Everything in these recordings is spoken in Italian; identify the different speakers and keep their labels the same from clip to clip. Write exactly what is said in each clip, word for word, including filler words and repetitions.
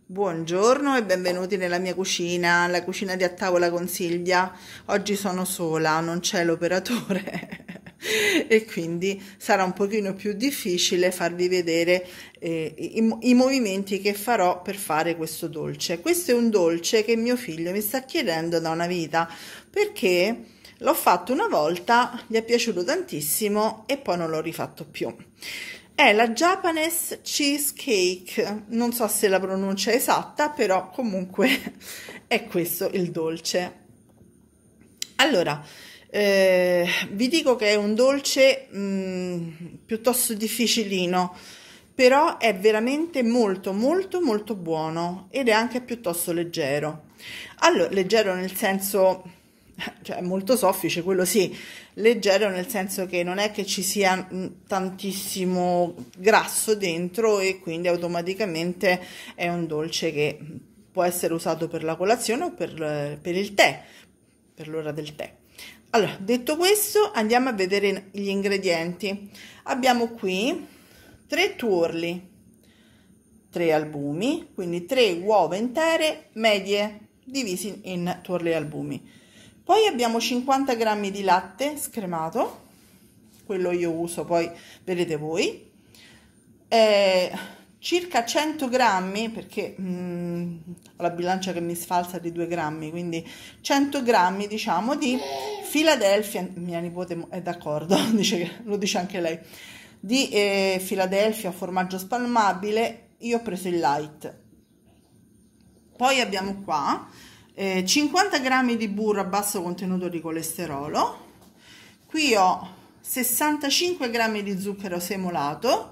Speaker 1: Buongiorno e benvenuti nella mia cucina, la cucina di A Tavola con Silvia. Oggi sono sola, non c'è l'operatore e quindi sarà un pochino più difficile farvi vedere eh, i, i movimenti che farò per fare questo dolce. Questo è un dolce che mio figlio mi sta chiedendo da una vita perché l'ho fatto una volta, gli è piaciuto tantissimo e poi non l'ho rifatto più. È la Japanese Cheesecake, non so se la pronuncia è esatta, però comunque è questo il dolce. Allora, eh, vi dico che è un dolce mh, piuttosto difficilino, però è veramente molto molto molto buono ed è anche piuttosto leggero. Allora, leggero nel senso, cioè molto soffice, quello sì, leggero nel senso che non è che ci sia tantissimo grasso dentro e quindi automaticamente è un dolce che può essere usato per la colazione o per, per il tè, per l'ora del tè. Allora, detto questo, andiamo a vedere gli ingredienti. Abbiamo qui tre tuorli, tre albumi, quindi tre uova intere medie divisi in tuorli e albumi. Poi abbiamo cinquanta grammi di latte scremato, quello io uso, poi vedete voi, eh, circa cento grammi, perché mh, ho la bilancia che mi sfalza di due grammi, quindi cento grammi diciamo di Philadelphia, mia nipote è d'accordo, dice che lo dice anche lei, di eh, Philadelphia formaggio spalmabile, io ho preso il light. Poi abbiamo qua Eh, cinquanta grammi di burro a basso contenuto di colesterolo, qui ho sessantacinque grammi di zucchero semolato,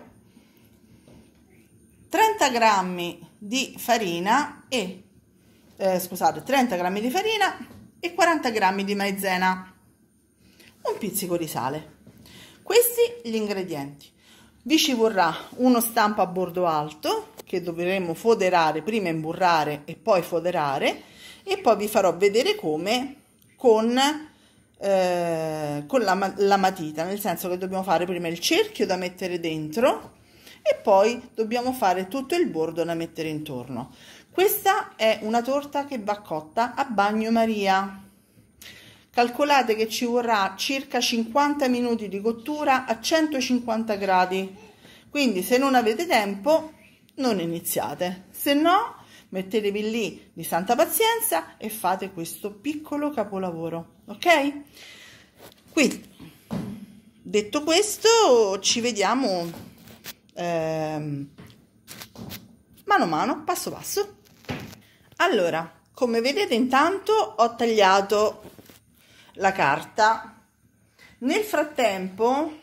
Speaker 1: trenta grammi di farina e eh, scusate, trenta grammi di farina e quaranta grammi di maizena, un pizzico di sale. Questi gli ingredienti. Vi ci vorrà uno stampo a bordo alto che dovremo foderare, prima imburrare e poi foderare, e poi vi farò vedere come con, eh, con la, la matita, nel senso che dobbiamo fare prima il cerchio da mettere dentro e poi dobbiamo fare tutto il bordo da mettere intorno. Questa è una torta che va cotta a bagnomaria. Calcolate che ci vorrà circa cinquanta minuti di cottura a centocinquanta gradi, quindi se non avete tempo non iniziate, se no mettetevi lì di santa pazienza e fate questo piccolo capolavoro, ok? Quindi, detto questo, ci vediamo ehm, mano a mano, passo passo. Allora, come vedete intanto ho tagliato la carta. Nel frattempo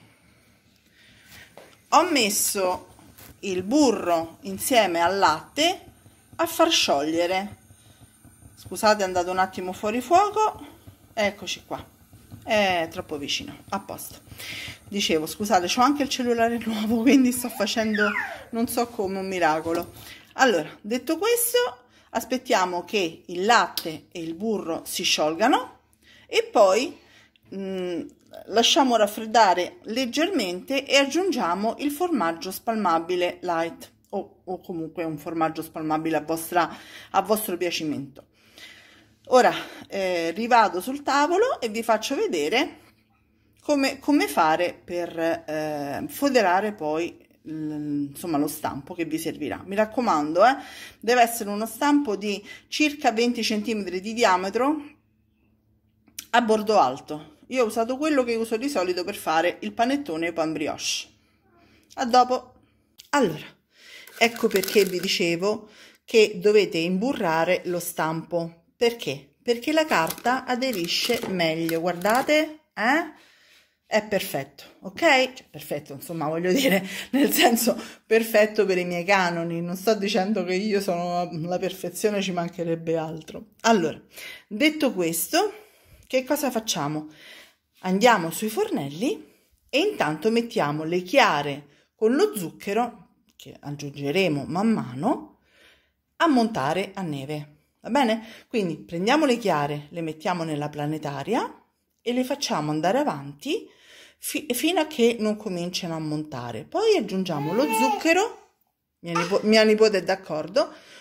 Speaker 1: ho messo il burro insieme al latte a far sciogliere. Scusate, è andato un attimo fuori fuoco, eccoci qua, è troppo vicino, a posto. Dicevo, scusate, c'ho anche il cellulare nuovo, quindi sto facendo non so come un miracolo. Allora, detto questo, aspettiamo che il latte e il burro si sciolgano e poi mh, lasciamo raffreddare leggermente e aggiungiamo il formaggio spalmabile light o, o comunque un formaggio spalmabile a, vostra, a vostro piacimento. Ora eh, rivado sul tavolo e vi faccio vedere come, come fare per eh, foderare poi insomma lo stampo che vi servirà. Mi raccomando, eh, deve essere uno stampo di circa venti centimetri di diametro a bordo alto. Io ho usato quello che uso di solito per fare il panettone e il pan brioche. A dopo. Allora, ecco perché vi dicevo che dovete imburrare lo stampo. Perché? Perché la carta aderisce meglio. Guardate, eh? È perfetto, ok? Cioè, perfetto, insomma, voglio dire, nel senso perfetto per i miei canoni. Non sto dicendo che io sono la perfezione, ci mancherebbe altro. Allora, detto questo, che cosa facciamo? Andiamo sui fornelli e intanto mettiamo le chiare con lo zucchero, che aggiungeremo man mano, a montare a neve, va bene? Quindi prendiamo le chiare, le mettiamo nella planetaria e le facciamo andare avanti fi fino a che non cominciano a montare. Poi aggiungiamo lo zucchero, mia, nipo mia nipote è d'accordo,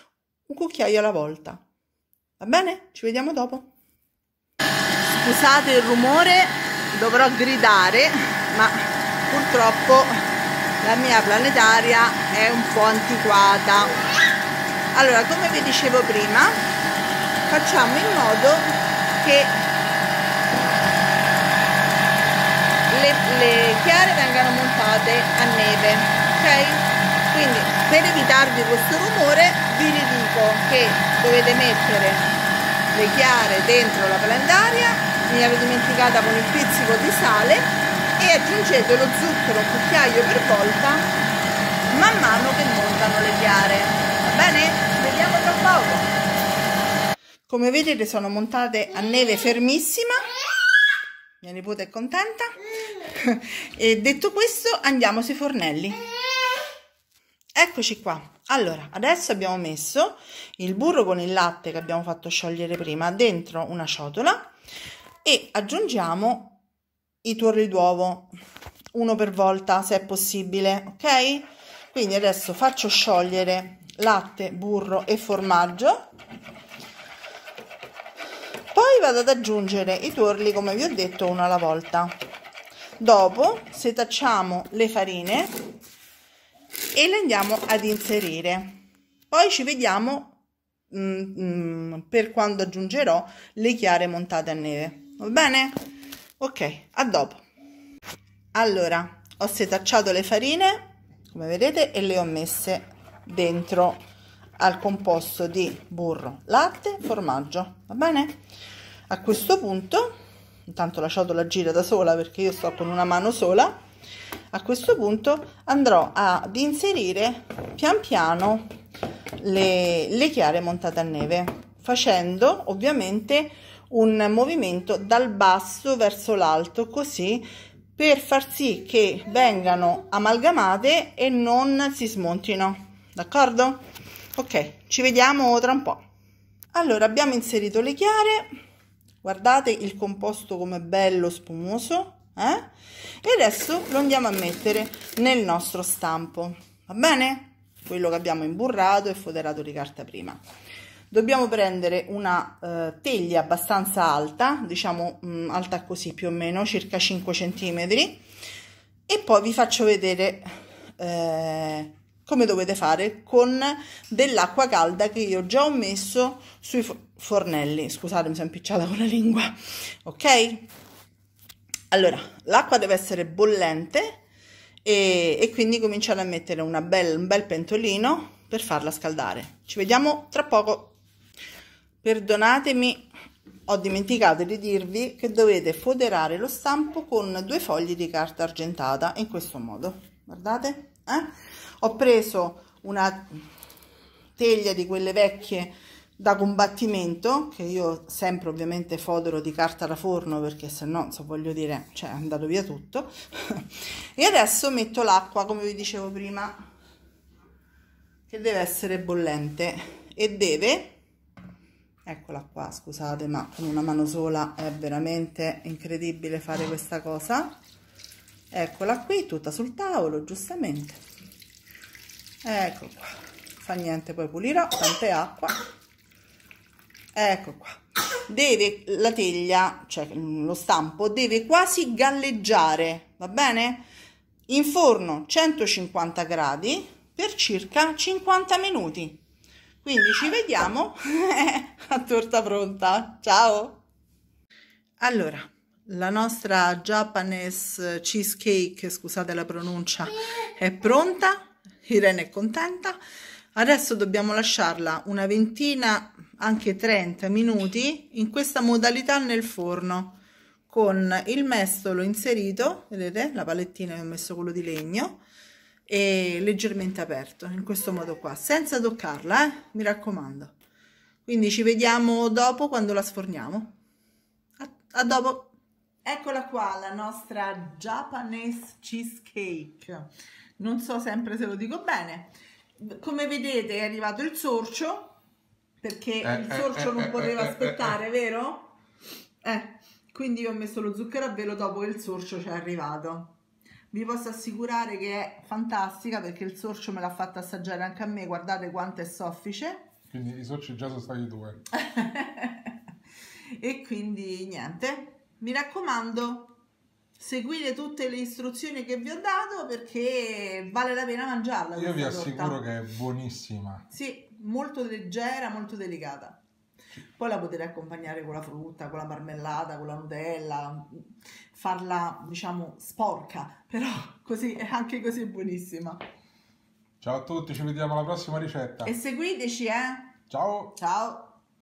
Speaker 1: un cucchiaio alla volta. Va bene? Ci vediamo dopo. Scusate il rumore, dovrò gridare, ma purtroppo la mia planetaria è un po' antiquata. Allora, come vi dicevo prima, facciamo in modo che le, le chiare vengano montate a neve, ok? Quindi, per evitarvi questo rumore, vi ridico che dovete mettere le chiare dentro la planetaria, mi ero dimenticata con il pizzico di sale, e aggiungete lo zucchero un cucchiaio per volta man mano che montano le chiare. Va bene? Ci vediamo tra poco. Come vedete sono montate a neve fermissima, mia nipote è contenta. E detto questo, andiamo sui fornelli. Eccoci qua. Allora, adesso abbiamo messo il burro con il latte che abbiamo fatto sciogliere prima dentro una ciotola e aggiungiamo i tuorli d'uovo, uno per volta se è possibile, ok? Quindi adesso faccio sciogliere latte, burro e formaggio, poi vado ad aggiungere i tuorli come vi ho detto uno alla volta. Dopo setacciamo le farine e le andiamo ad inserire, poi ci vediamo mm, mm, per quando aggiungerò le chiare montate a neve. Va bene? Ok, a dopo. Allora, ho setacciato le farine come vedete e le ho messe dentro al composto di burro, latte, formaggio. Va bene? A questo punto, intanto la ciotola gira da sola perché io sto con una mano sola. A questo punto andrò ad inserire pian piano le, le chiare montate a neve, facendo ovviamente un movimento dal basso verso l'alto, così per far sì che vengano amalgamate e non si smontino. D'accordo? Ok, ci vediamo tra un po'. Allora, abbiamo inserito le chiare, guardate il composto come bello spumoso. Eh? E adesso lo andiamo a mettere nel nostro stampo, va bene? Quello che abbiamo imburrato e foderato di carta prima. Dobbiamo prendere una eh, teglia abbastanza alta, diciamo mh, alta così più o meno, circa cinque centimetri, e poi vi faccio vedere eh, come dovete fare con dell'acqua calda che io già ho messo sui fornelli. Scusate, mi sono impicciata con la lingua, ok? Allora, l'acqua deve essere bollente e, e quindi cominciate a mettere una bel, un bel pentolino per farla scaldare. Ci vediamo tra poco. Perdonatemi, ho dimenticato di dirvi che dovete foderare lo stampo con due fogli di carta argentata, in questo modo. Guardate, eh? Ho preso una teglia di quelle vecchie da combattimento, che io sempre ovviamente fodero di carta da forno perché se no, so voglio dire, cioè è andato via tutto. E adesso metto l'acqua, come vi dicevo prima, che deve essere bollente e deve, eccola qua, scusate, ma con una mano sola è veramente incredibile fare questa cosa. Eccola qui, tutta sul tavolo, giustamente. Ecco qua, fa niente, poi pulirò, tanta acqua. Ecco qua, deve la teglia, cioè lo stampo deve quasi galleggiare, va bene? In forno centocinquanta gradi per circa cinquanta minuti. Quindi ci vediamo a torta pronta. Ciao! Allora, la nostra Japanese cheesecake, scusate la pronuncia, è pronta. Irene è contenta. Adesso dobbiamo lasciarla una ventina, anche trenta minuti in questa modalità nel forno, con il mestolo inserito, vedete la palettina che ho messo quello di legno, e leggermente aperto, in questo modo qua, senza toccarla, eh? Mi raccomando. Quindi ci vediamo dopo quando la sforniamo. A, a dopo. Eccola qua la nostra Japanese cheesecake. Non so sempre se lo dico bene. Come vedete è arrivato il sorcio, perché
Speaker 2: eh,
Speaker 1: il sorcio
Speaker 2: eh,
Speaker 1: non
Speaker 2: eh,
Speaker 1: poteva
Speaker 2: eh,
Speaker 1: aspettare,
Speaker 2: eh,
Speaker 1: vero? Eh, quindi io ho messo lo zucchero a velo dopo che il sorcio ci è arrivato. Vi posso assicurare che è fantastica perché il sorcio me l'ha fatta assaggiare anche a me, guardate quanto è soffice.
Speaker 2: Quindi i soci già sono stati due.
Speaker 1: E quindi niente, mi raccomando, seguite tutte le istruzioni che vi ho dato perché vale la pena mangiarla.
Speaker 2: Io vi
Speaker 1: questa
Speaker 2: assicuro
Speaker 1: torta.
Speaker 2: che è buonissima.
Speaker 1: Sì, molto leggera, molto delicata. Poi la potete accompagnare con la frutta, con la marmellata, con la Nutella, farla diciamo sporca, però così anche così è buonissima.
Speaker 2: Ciao a tutti, ci vediamo alla prossima ricetta.
Speaker 1: E seguiteci, eh!
Speaker 2: Ciao!
Speaker 1: Ciao!